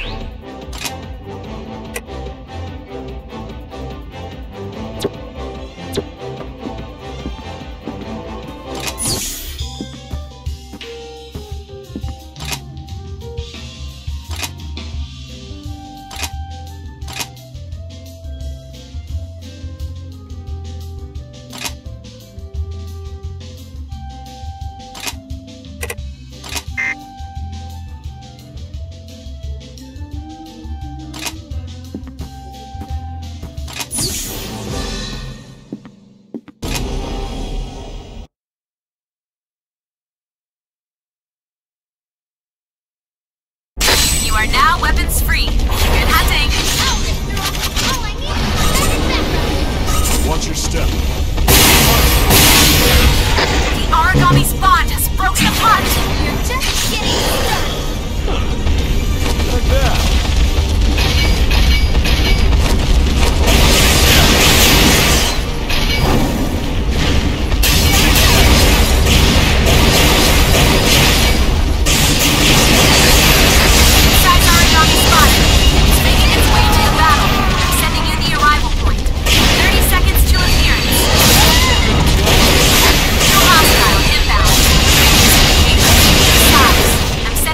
You are now weapons free. Good hunting. All I need is Watch your step. The Origami's bond has broken apart. You're just getting started. Like that. Besides Origami spotted. It's making its way to the battle. I'm sending you the arrival point. 30 seconds to appearance. No hostile inbound. Size. I'm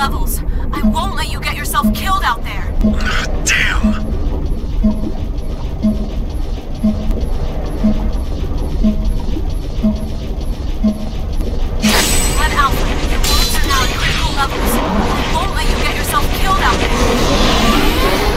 levels. I won't let you get yourself killed out there. Damn! Red Alpha, your wounds are now at critical levels. I won't let you get yourself killed out there.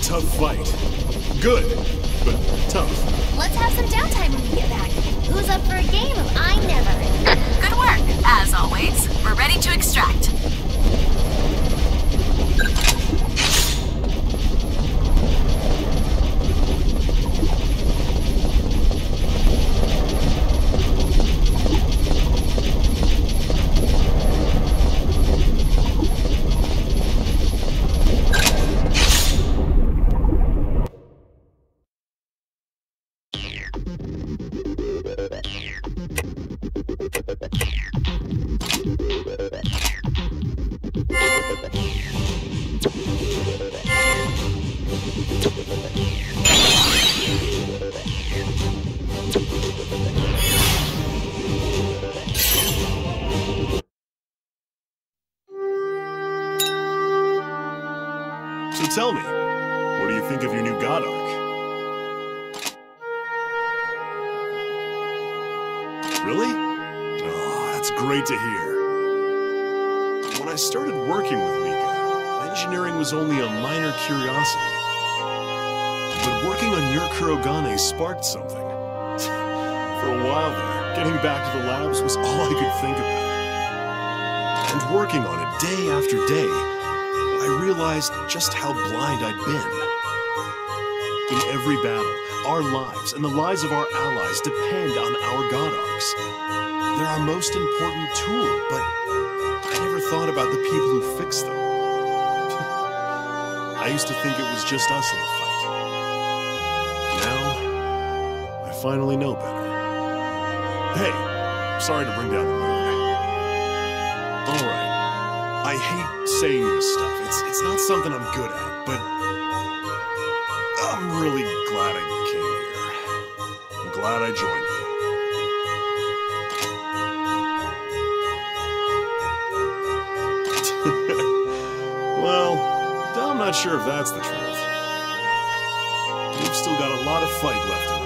tough fight. Good, but tough. Let's have some downtime when we get back. Who's up for a game of I Never? Good work, as always. We're ready to extract. So tell me, what do you think of your new God Arc? Really? Oh, that's great to hear. When I started working with Mika, engineering was only a minor curiosity. But working on your Kurogane sparked something. For a while there, getting back to the labs was all I could think about. And working on it day after day, I realized just how blind I'd been. In every battle, our lives and the lives of our allies depend on our God Arcs. They're our most important tool, but I never thought about the people who fix them. I used to think it was just us in the fight. Now, I finally know better. Hey, sorry to bring down the mood. Alright, I hate saying this stuff. It's not something I'm good at, but I'm really glad I came here. I'm glad I joined you. Well, I'm not sure if that's the truth. We've still got a lot of fight left in